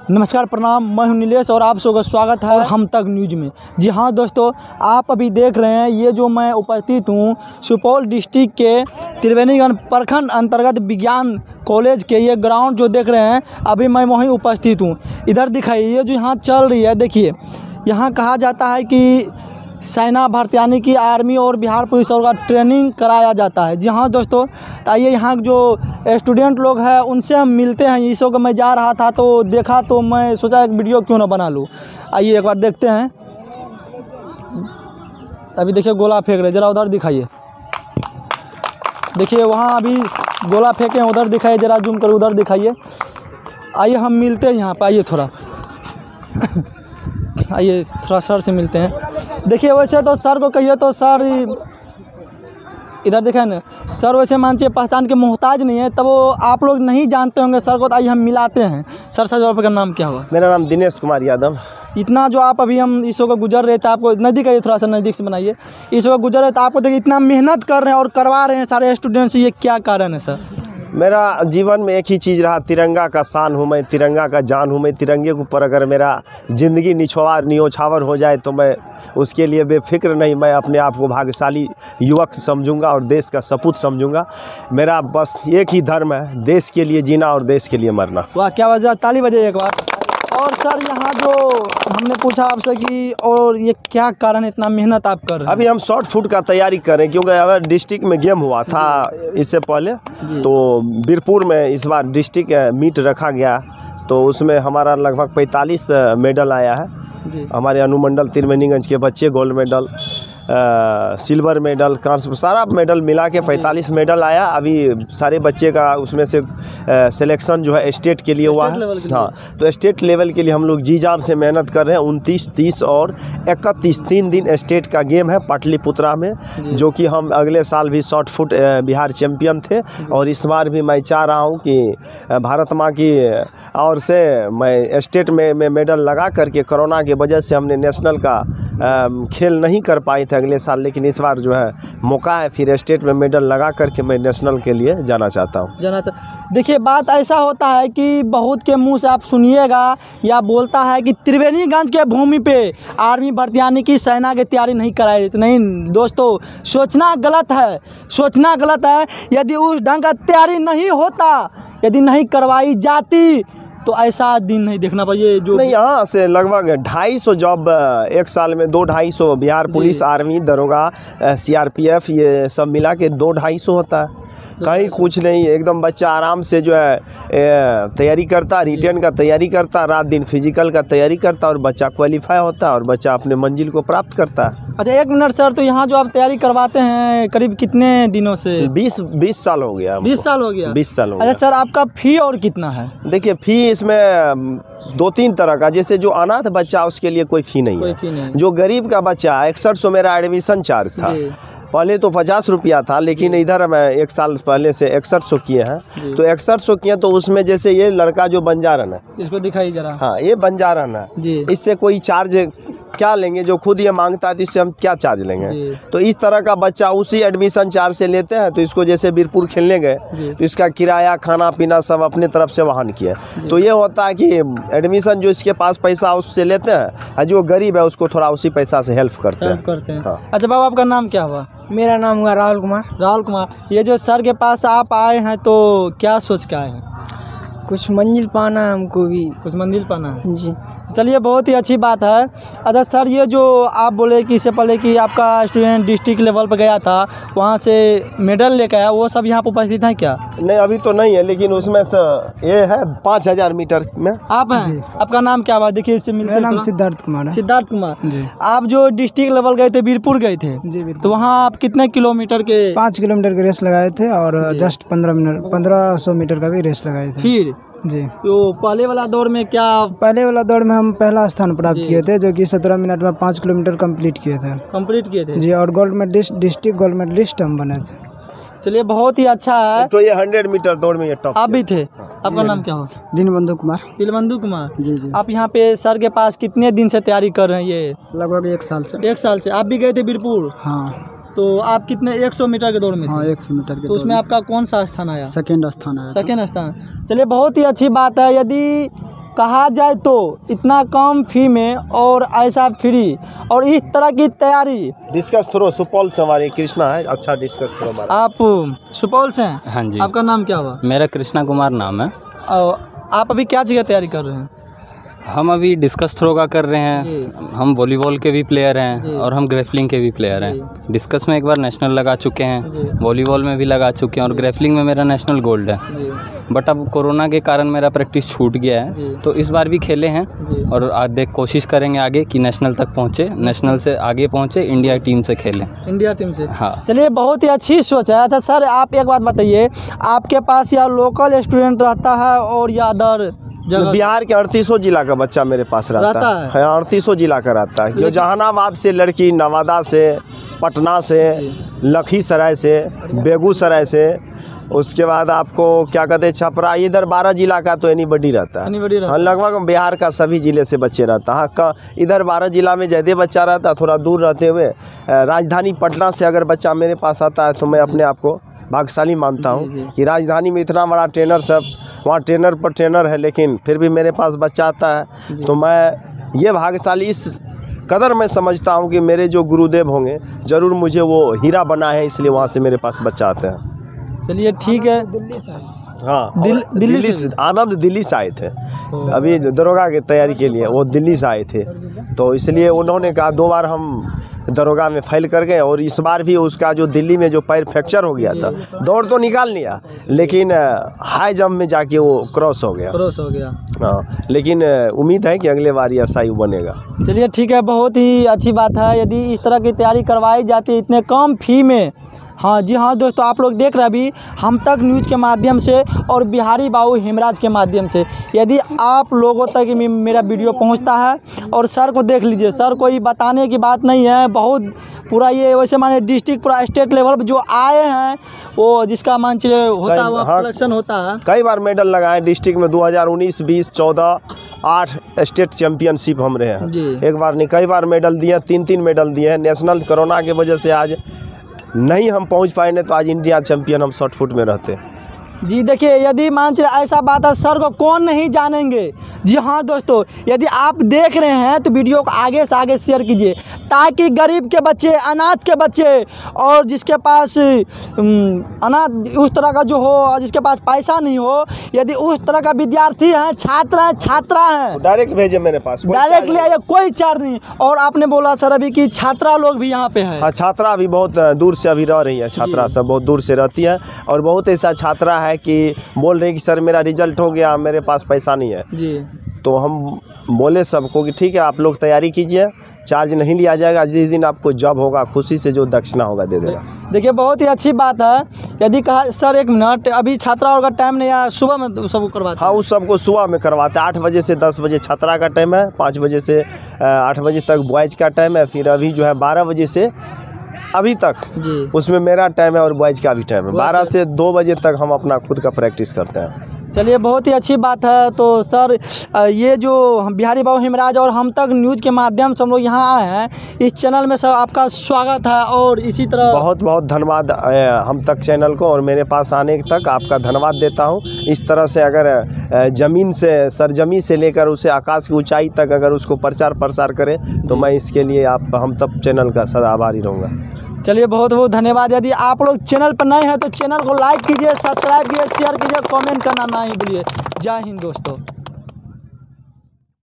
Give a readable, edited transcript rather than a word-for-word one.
नमस्कार प्रणाम, मैं हूं नीलेश और आप सबका स्वागत है हम तक न्यूज़ में। जी हाँ दोस्तों, आप अभी देख रहे हैं ये जो मैं उपस्थित हूं सुपौल डिस्ट्रिक्ट के त्रिवेणीगंज प्रखंड अंतर्गत विज्ञान कॉलेज के ये ग्राउंड जो देख रहे हैं, अभी मैं वहीं उपस्थित हूं। इधर दिखाइए ये जो यहाँ चल रही है, देखिए यहाँ कहा जाता है कि सेना भर्ती यानी कि आर्मी और बिहार पुलिस और का ट्रेनिंग कराया जाता है। जी हाँ दोस्तों, आइए यहाँ जो स्टूडेंट लोग हैं उनसे हम मिलते हैं। इस को मैं जा रहा था तो देखा तो मैं सोचा एक वीडियो क्यों ना बना लूँ। आइए एक बार देखते हैं। अभी देखिए गोला फेंक रहे, ज़रा उधर दिखाइए। देखिए वहाँ अभी गोला फेंके हैं, उधर दिखाइए, ज़रा जूम कर उधर दिखाइए। आइए हम मिलते हैं यहाँ पर, आइए थोड़ा आइए थोड़ा सर से मिलते हैं। देखिए वैसे तो सर को कहिए तो सर इधर देखें ना, सर वैसे मानचिए पहचान के मोहताज नहीं है, तब वो आप लोग नहीं जानते होंगे सर को, तो आइए हम मिलाते हैं। सर आपका नाम क्या हुआ? मेरा नाम दिनेश कुमार यादव। इतना जो आप अभी हम इस को गुजर रहे थे, आपको नज़दीक आइए, थोड़ा सा नज़दीक से बनाइए। इस को गुजर रहे थे, आपको देखिए इतना मेहनत कर रहे हैं और करवा रहे हैं सारे स्टूडेंट्स, ये क्या कारण है सर? मेरा जीवन में एक ही चीज़ रहा, तिरंगा का शान हूँ मैं, तिरंगा का जान हूँ मैं। तिरंगे के ऊपर अगर मेरा ज़िंदगी न्योछावर हो जाए तो मैं उसके लिए बेफिक्र नहीं, मैं अपने आप को भाग्यशाली युवक समझूंगा और देश का सपूत समझूंगा। मेरा बस एक ही धर्म है, देश के लिए जीना और देश के लिए मरना। वाह क्या वजह, ताली बजाइए एक बार। और सर यहाँ जो हमने पूछा आपसे कि और ये क्या कारण इतना मेहनत आप कर रहे हैं? अभी हम शॉर्ट फुट का तैयारी कर रहे हैं, क्योंकि अगर डिस्ट्रिक्ट में गेम हुआ था इससे पहले, तो बीरपुर में इस बार डिस्ट्रिक्ट मीट रखा गया, तो उसमें हमारा लगभग 45 मेडल आया है। हमारे अनुमंडल त्रिवेणीगंज के बच्चे गोल्ड मेडल, सिल्वर मेडल, कांस्य, सारा मेडल मिला के 45 मेडल आया। अभी सारे बच्चे का उसमें से सिलेक्शन जो है स्टेट के लिए हुआ है। हाँ, तो स्टेट लेवल के लिए हम लोग जी जान से मेहनत कर रहे हैं। 29, 30 और 31 3 दिन स्टेट का गेम है पाटलिपुत्रा में, जो कि हम अगले साल भी शॉर्ट फुट बिहार चैम्पियन थे। और इस बार भी मैं चाह रहा हूँ कि भारत माँ की ओर से मैं स्टेट में मेडल लगा करके, कोरोना की वजह से हमने नेशनल का खेल नहीं कर पाए थे अगले साल, लेकिन इस बार जो है मौका है, फिर स्टेट में मेडल लगा करके मैं नेशनल के लिए जाना चाहता हूँ। देखिए बात ऐसा होता है कि बहुत के मुंह से आप सुनिएगा या बोलता है कि त्रिवेणीगंज के भूमि पे आर्मी भर्ती यानी कि सेना की तैयारी नहीं कराई जाती। नहीं दोस्तों, सोचना गलत है, सोचना गलत है। यदि उस ढंग का तैयारी नहीं होता, यदि नहीं करवाई जाती तो ऐसा दिन नहीं देखना पाइए। जो नहीं, यहाँ से लगभग 250 जॉब एक साल में, 2-250 बिहार पुलिस, आर्मी, दरोगा, CRPF, ये सब मिला के 2-250 होता है। कहीं कुछ नहीं, एकदम बच्चा आराम से जो है तैयारी करता, रिटर्न का तैयारी करता, रात दिन फिजिकल का तैयारी करता, और बच्चा क्वालिफाई होता है और बच्चा अपने मंजिल को प्राप्त करता है। अच्छा एक मिनट सर, तो यहाँ जो आप तैयारी करवाते हैं करीब कितने दिनों से? 20 साल हो गया। 20 साल हो गया? 20 साल हो गया। अच्छा सर, आपका फ़ी और कितना है? देखिए फ़ी इसमें 2-3 तरह का, जैसे जो अनाथ बच्चा उसके लिए कोई फ़ी नहीं है। जो गरीब का बच्चा, 6100 मेरा एडमिशन चार्ज था। पहले तो 50 रुपया था, लेकिन इधर मैं 1 साल पहले से 6100 किए हैं। तो 6100 किए, तो उसमें जैसे ये लड़का जो बंजारन है, इसको दिखाइए जरा। हाँ, ये बंजारन है, इससे कोई चार्ज क्या लेंगे? जो खुद ये मांगता है तो इससे हम क्या चार्ज लेंगे? तो इस तरह का बच्चा उसी एडमिशन चार्ज से लेते हैं। तो इसको जैसे बीरपुर खेलने गए तो इसका किराया, खाना पीना सब अपने तरफ से वहन किए। तो ये होता है कि एडमिशन जो इसके पास पैसा उससे लेते हैं, और जो गरीब है उसको थोड़ा उसी पैसा से हेल्प करते हैं। हाँ। अच्छा बाबा, आपका नाम क्या हुआ? मेरा नाम हुआ राहुल कुमार। राहुल कुमार, ये जो सर के पास आप आए हैं तो क्या सोच के आए हैं? कुछ मंजिल पाना है हमको भी। कुछ मंजिल पाना है जी। चलिए बहुत ही अच्छी बात है। अच्छा सर, ये जो आप बोले कि इससे पहले कि आपका स्टूडेंट डिस्ट्रिक्ट लेवल पर गया था, वहाँ से मेडल लेकर आया, वो सब यहाँ पर उपस्थित हैं क्या? नहीं, अभी तो नहीं है, लेकिन उसमें से ये है 5000 मीटर में आप हैं। आपका नाम क्या हुआ? देखिए इससे मिलकर। मेरा नाम सिद्धार्थ कुमार है। सिद्धार्थ कुमार जी। आप जो डिस्ट्रिक्ट लेवल गए थे, बीरपुर गए थे जी, तो वहाँ आप कितने किलोमीटर के? 5 किलोमीटर के रेस लगाए थे, और जस्ट 1500 मीटर का भी रेस लगाए थे। फिर जी, तो पहले वाला दौर में क्या? पहले वाला दौर में हम पहला स्थान प्राप्त किए थे, जो कि 17 मिनट में 5 किलोमीटर कंप्लीट किए थे जी। और gold medalist, district gold medalist हम बने थे। चलिए बहुत ही अच्छा है। तो ये 100 मीटर दौड़ में ये टॉप आप भी थे। आपका नाम क्या हो? दीनबंधु कुमार। दिलबंधु कुमार जी। आप यहाँ पे सर के पास कितने दिन से तैयारी कर रहे हैं? ये लगभग 1 साल से। 1 साल से। आप भी गए थे बीरपुर? हाँ। तो आप कितने 100 मीटर के दौड़ में थे? हाँ, 100 मीटर के। तो उसमें आपका कौन सा स्थान आया? सेकेंड स्थान आया। सेकेंड स्थान। चलिए बहुत ही अच्छी बात है। यदि कहा जाए तो इतना कम फी में और ऐसा फ्री और इस तरह की तैयारी। डिस्कस थ्रो सुपौल से हमारे कृष्णा है, अच्छा डिस्कस थ्रो हमारा। आप सुपौल से हैं? हाँ जी। आपका नाम क्या हुआ? मेरा कृष्णा कुमार नाम है। और आप अभी क्या जगह तैयारी कर रहे हैं? हम अभी डिस्कस थ्रो का कर रहे हैं। हम वॉलीबॉल के भी प्लेयर हैं और हम ग्रेफलिंग के भी प्लेयर हैं। डिस्कस में एक बार नेशनल लगा चुके हैं, वॉलीबॉल में भी लगा चुके हैं और ग्रेफलिंग में मेरा नेशनल गोल्ड है। बट अब कोरोना के कारण मेरा प्रैक्टिस छूट गया है, तो इस बार भी खेले हैं और आज कोशिश करेंगे आगे कि नेशनल तक पहुँचे, नेशनल से आगे पहुँचे, इंडिया टीम से खेलें। इंडिया टीम से? हाँ। चलिए, बहुत ही अच्छी सोच है। अच्छा सर, आप एक बात बताइए, आपके पास या लोकल स्टूडेंट रहता है और या अदर बिहार के 3800 जिला का बच्चा मेरे पास रहता है। 3800 जिला का रहता है, जो जहानाबाद से लड़की, नवादा से, पटना से, लखीसराय से, बेगूसराय से, उसके बाद आपको क्या कहते हैं छपरा, इधर 12 जिला का तो एनीबडी रहता है। हाँ, लगभग बिहार का सभी जिले से बच्चे रहता है। हाँ, इधर 12 जिला में ज़्यादा बच्चा रहता है, थोड़ा दूर रहते हुए राजधानी पटना से अगर बच्चा मेरे पास आता है तो मैं अपने आप को भाग्यशाली मानता हूँ कि राजधानी में इतना बड़ा ट्रेनर सब, वहाँ ट्रेनर पर ट्रेनर है, लेकिन फिर भी मेरे पास बच्चा आता है। तो मैं ये भाग्यशाली इस कदर मैं समझता हूँ कि मेरे जो गुरुदेव होंगे ज़रूर मुझे वो हीरा बना है, इसलिए वहाँ से मेरे पास बच्चा आते हैं। चलिए ठीक है। हाँ, दिल्ली से आनंद दिल्ली से आए थे अभी दरोगा की तैयारी के लिए, वो दिल्ली से आए थे, तो इसलिए उन्होंने कहा 2 बार हम दरोगा में फेल कर गए और इस बार भी उसका जो दिल्ली में जो पैर फ्रैक्चर हो गया था, दौड़ तो निकाल लिया लेकिन हाई जंप में जाके वो क्रॉस हो गया। हाँ, लेकिन उम्मीद है कि अगले बार ये ऐसा ही बनेगा। चलिए ठीक है, बहुत ही अच्छी बात है यदि इस तरह की तैयारी करवाई जाती है इतने कम फी में। हाँ जी हाँ दोस्तों, आप लोग देख रहे हैं अभी हम तक न्यूज़ के माध्यम से और बिहारी बाबू हेमराज के माध्यम से यदि आप लोगों तक मेरा वीडियो पहुंचता है। और सर को देख लीजिए, सर कोई बताने की बात नहीं है, बहुत पूरा ये वैसे माने डिस्ट्रिक्ट पूरा स्टेट लेवल पर जो आए हैं वो जिसका मान चलिए होता है वहाँ सिलेक्शन होता है। कई बार मेडल लगाए डिस्ट्रिक्ट में, 2019, 20, 14, 8 स्टेट चैंपियनशिप हम रहे हैं। एक बार नहीं, कई बार मेडल दिए, 3-3 मेडल दिए हैं। नेशनल कोरोना की वजह से आज नहीं हम पहुंच पाए, नहीं तो आज इंडिया चैंपियन हम शॉर्ट फुट में रहते। जी देखिए, यदि मान चलिए ऐसा बात है, सर को कौन नहीं जानेंगे। जी हाँ दोस्तों, यदि आप देख रहे हैं तो वीडियो को आगे से आगे शेयर कीजिए ताकि गरीब के बच्चे, अनाथ के बच्चे और जिसके पास अनाथ उस तरह का जो हो, जिसके पास पैसा नहीं हो, यदि उस तरह का विद्यार्थी है, छात्रा हैं, डायरेक्ट भेजे मेरे पास, डायरेक्ट ले आइए, कोई चार्ज नहीं। और आपने बोला सर अभी कि छात्रा लोग भी यहाँ पे है। हाँ, छात्रा अभी बहुत दूर से अभी रह रही है, छात्रा सब बहुत दूर से रहती है और बहुत ऐसा छात्रा है कि बोल रहे कि सर मेरा रिजल्ट हो गया, मेरे पास पैसा नहीं है जी। तो हम बोले सबको कि ठीक है आप लोग तैयारी कीजिए, चार्ज नहीं लिया जाएगा, जिस दिन आपको जॉब होगा खुशी से जो दक्षिणा होगा दे देगा। देखिए बहुत ही अच्छी बात है। यदि कहा सर 1 मिनट, अभी छात्रा का टाइम नहीं है, सुबह में सबको करवाते हैं? हाँ, उस सबको सुबह में करवाते हैं। 8 बजे से 10 बजे छात्रा का टाइम है, 5 बजे से 8 बजे तक बॉयज़ का टाइम है, फिर अभी जो है 12 बजे से अभी तक जी। उसमें मेरा टाइम है और बॉयज़ का भी टाइम है। 12 से 2 बजे तक हम अपना खुद का प्रैक्टिस करते हैं। चलिए बहुत ही अच्छी बात है। तो सर ये जो बिहारी बाबू हेमराज और हम तक न्यूज़ के माध्यम से हम लोग यहाँ आए हैं, इस चैनल में सर आपका स्वागत है और इसी तरह बहुत बहुत धन्यवाद हम तक चैनल को और मेरे पास आने तक आपका धन्यवाद देता हूँ। इस तरह से अगर ज़मीन से, सरजमी से लेकर उसे आकाश की ऊंचाई तक अगर उसको प्रचार प्रसार करें तो मैं इसके लिए आप हम तक चैनल का सदा आभारी रहूँगा। चलिए बहुत बहुत धन्यवाद। यदि आप लोग चैनल पर नए हैं तो चैनल को लाइक कीजिए, सब्सक्राइब कीजिए, शेयर कीजिए, कमेंट करना नहीं भूलिए। जय हिंद दोस्तों।